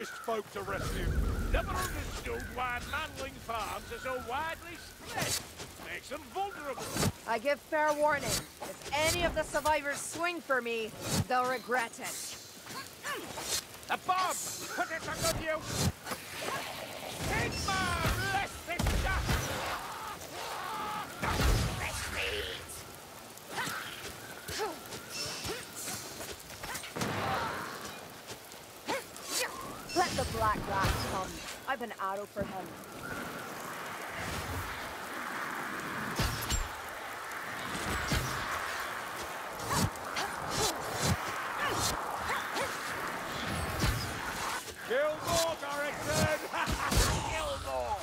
strongest folk to rescue. Never understood why manling farms are so widely spread. Makes them vulnerable. I give fair warning. If any of the survivors swing for me, they'll regret it. A bomb! Put it on you! Sigma! Bless this dust! Bless these! Let the black rat come. I've an arrow for him. Kill more, Dorrington! Kill more!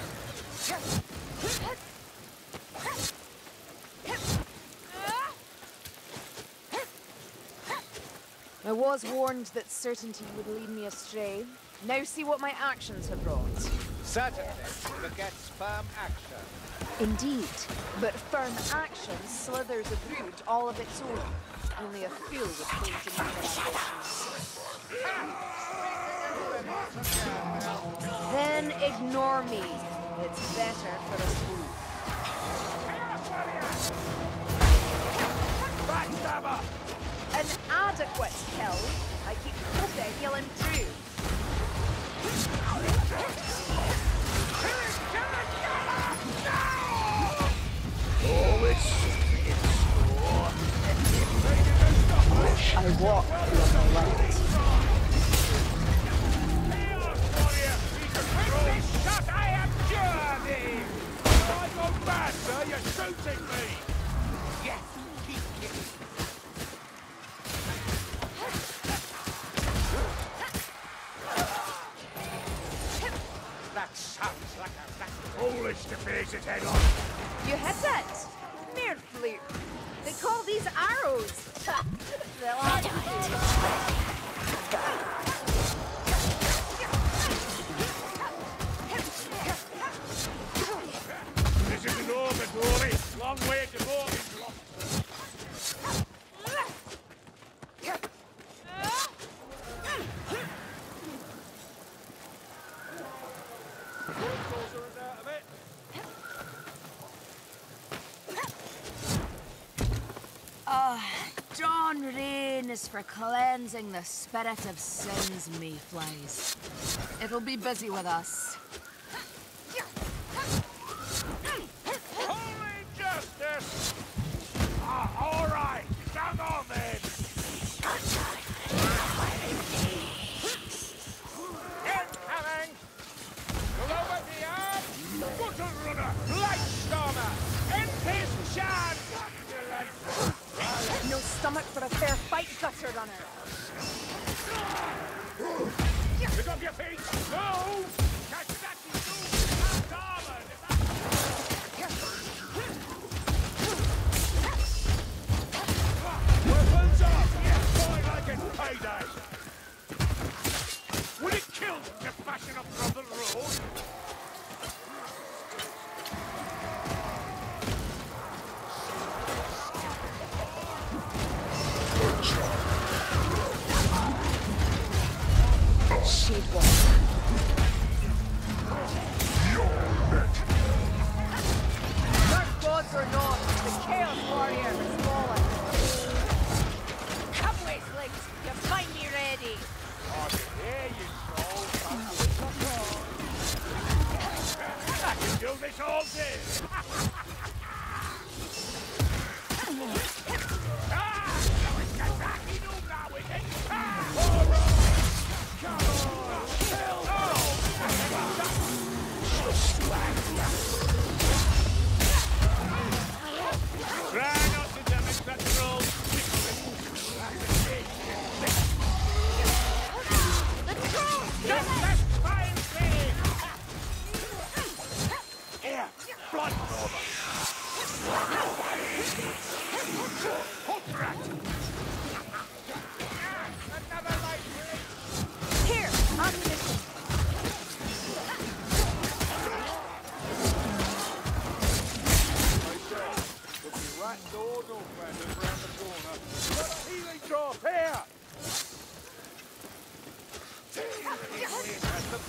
I was warned that certainty would lead me astray. Now see what my actions have brought. Certainty begets firm action. Indeed, but firm action slithers a brood all of its own. Only a fool would cling to my ambitions. Then ignore me. It's better for us both. Backstabber! An adequate kill. I keep hoping he'll improve. Oh, it's I walk on the light. Shut! I am Journey! I go mad, sir! You're shooting me! Yes, keep killing. That sounds like a rat. Foolish to face its head on. You hit it! Mere fluke. They call these arrows. They'll have This isn't over, Dory. Long way to go. Dawn rain is for cleansing the spirit of sins, mayflies. It'll be busy with us. Holy justice! All right, come on then. Incoming! Below at the yard, Button Runner, Light Stormer, his charge! No stomach for a fair fight, Gutter Runner. Pick up your feet! No! Catch that, you fool! That's armored! Weapons up! Yes, boy, like it's payday! Would it kill to fashion up from the road? She'd walk. Dark gods or not, the Chaos Warrior has fallen. Come, Wastelands, you find me ready. Oh, there you go. I can do this all day. Try not to damage that troll. The troll! Just that fine thing! Here, blood over.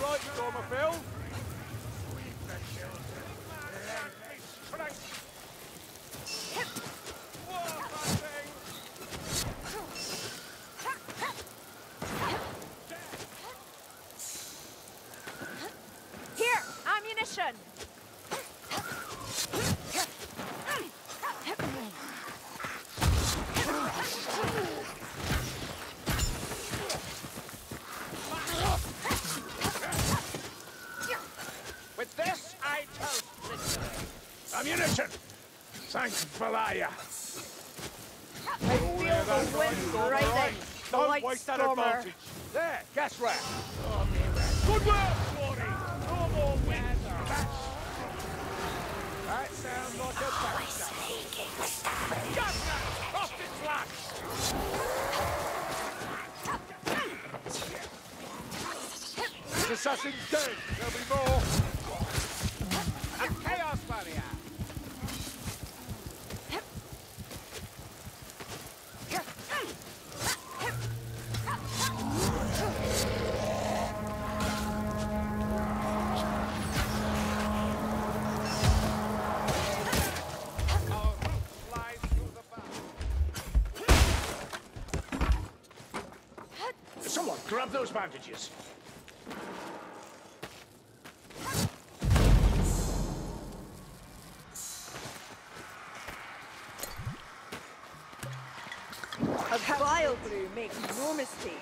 right, Stormerfield. Here, ammunition. With this, I toast victory. Ammunition! Thanks, Valaya. I feel the wind rising. The Don't light waste that stormer. advantage. There, gas rat. Good work, Wardy. No more wind. That sounds like a bastard. Gas rat, off its lunch. This assassin's dead. There'll be more. A chaos barrier. Our route flies through the bow. Someone grab those bandages. A vile brew makes no mistake.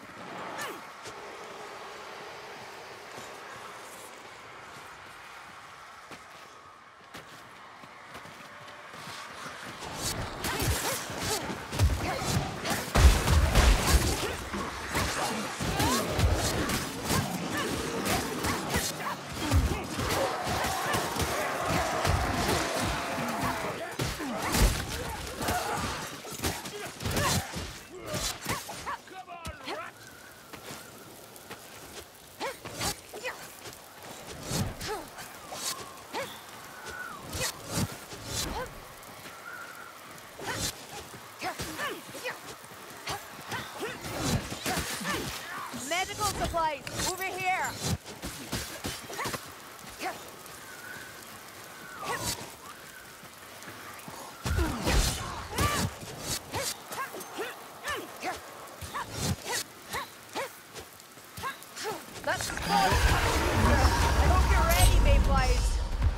Medical supplies, over here. That's good. I hope you're ready, Mayflies.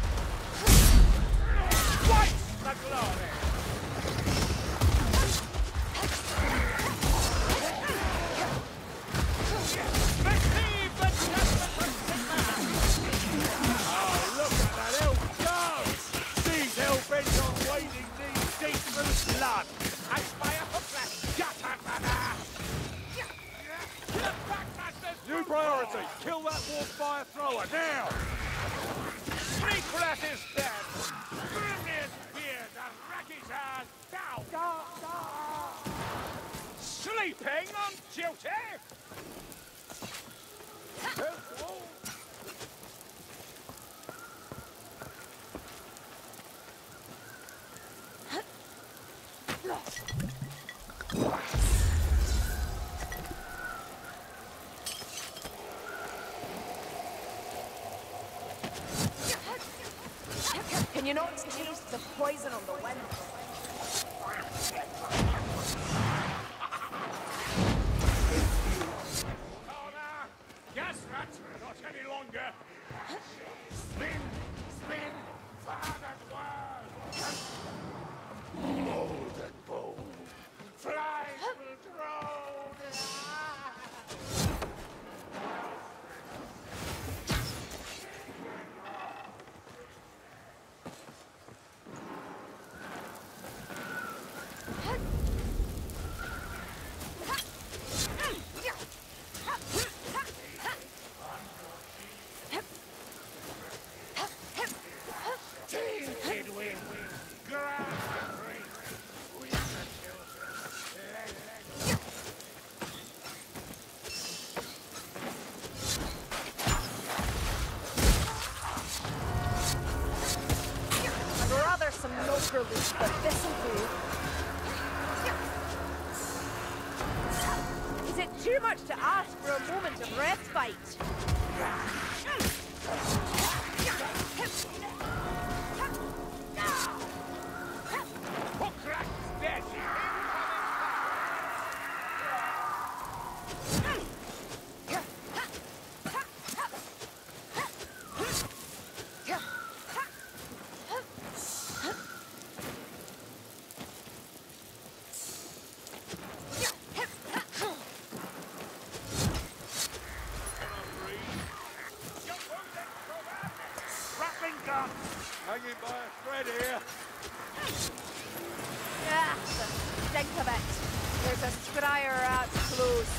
Twice the glory! Receive the judgment of Sigmar! Oh, look at that elf go! These hellbent on wading these deep through blood! I spy a hooklet! New priority! Kill that warfire thrower, now! Sneak rat is dead! Grimnir's beard and Raki's hand down! Sleeping on duty? Can you not taste the poison on the wind? Corner! Gas rat! Not any longer! Spin! Spin! Forward world! Molded bone! Flies will drone! Tainted wind! Ground free! We are the children! I'd rather some milk release, but this'll do. Is it too much to ask for a moment of respite? hanging by a thread here. Ah, the stink of it. There's a scryer out close.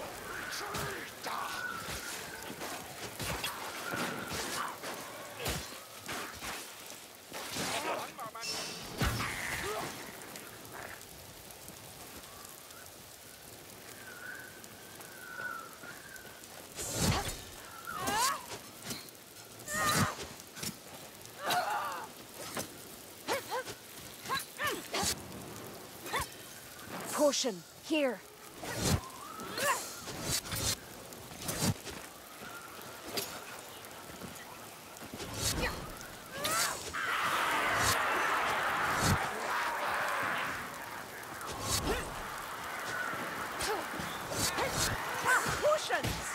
Potion, here. Potions!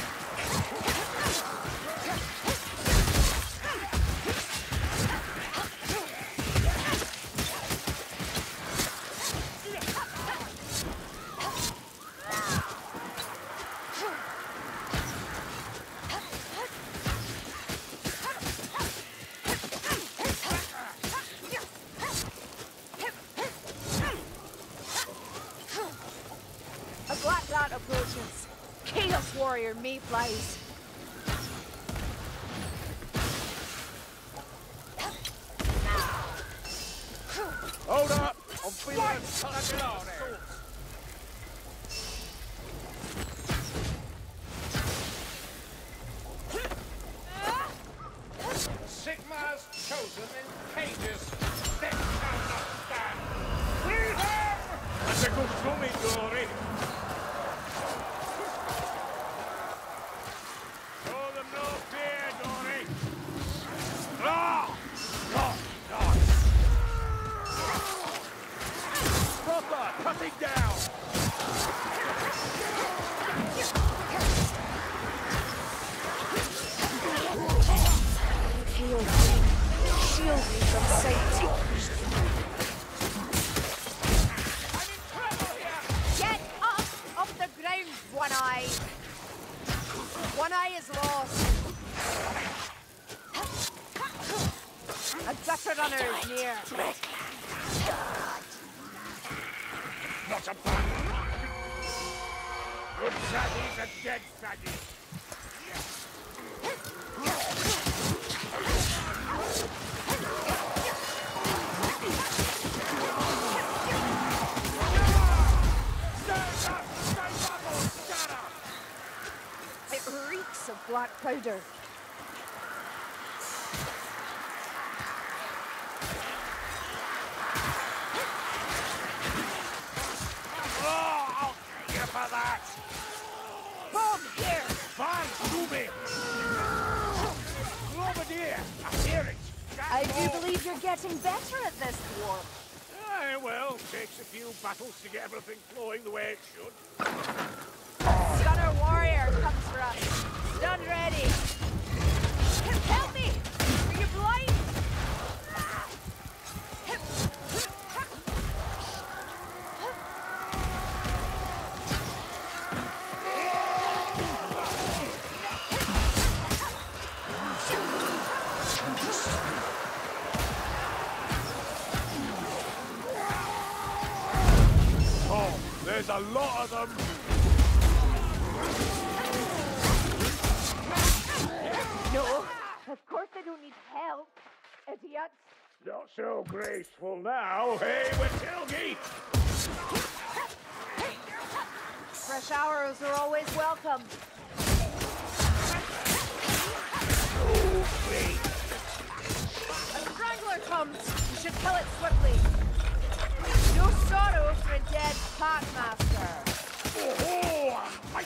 A black dot approaches. Chaos Warrior Mayflies. Hold up! I'm feeling a touch of sauce. Sigmar's chosen in cages. They shall not stand. Kill them! That's a good coming, Dory. Show them no fear, Dory. Ah! God, nice. Proper, cut him down. Shield me. Shield me from sight. Get up off the ground, One Eye. One Eye is lost. A gutter runner is near. Not a bad. Good saggy's a dead saggy. It reeks of black powder. Oh, I'll get you for that. Bomb here! Fine, Ruby. Globadier, I hear it. I do believe you're getting better at this, dwarf. Aye, well, takes a few battles to get everything flowing the way it should. Stunner Warrior comes for us. Stun ready. Help me! Are you blind? Oh, there's a lot of them. No, of course I don't need help, idiots. Not so graceful now, hey, Wittilgi! Fresh arrows are always welcome. A strangler comes. You should kill it swiftly. No sorrow for a dead packmaster. Oh, I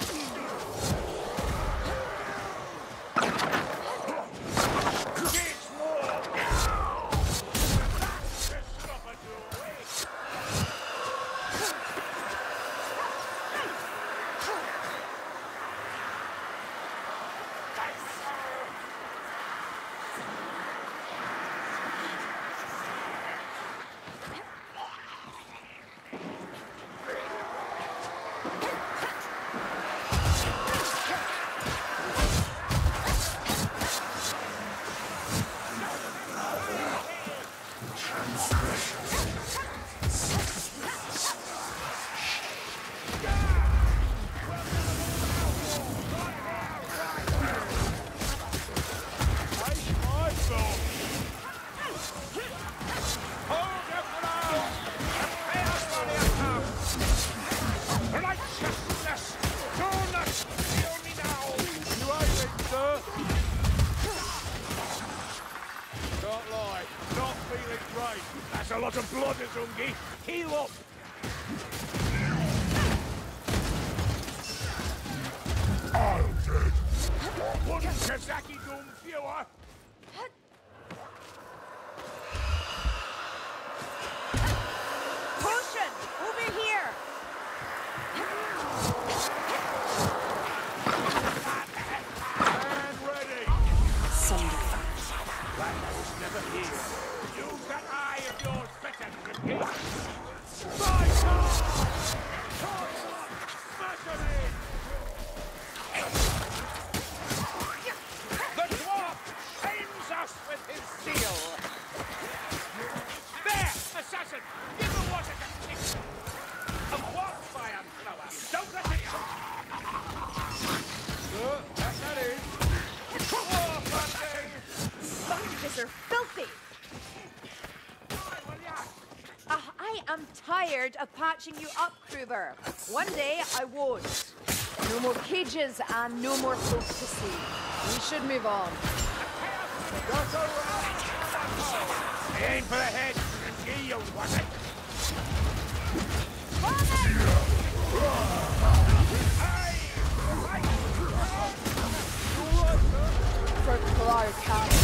It's more! Just stop at your waist! sir. Can't lie, not feeling great. That's a lot of blood, Azungi. Heal up. I'm dead. One Kazaki Doom fewer. Potion! Over here! And ready. That was never here. Use that eye of yours better, Grimgate. My God! Smash him in! The dwarf shames us with his zeal. There, assassin! Give the water to kick. A what fire flower? Don't let it out! That is. Oh, Bunting! Bandages are filthy! I am tired of patching you up, Kruber. One day I won't. No more cages and no more folks to see. We should move on. Aim for the head, Grimgate, you want it? For Clark County.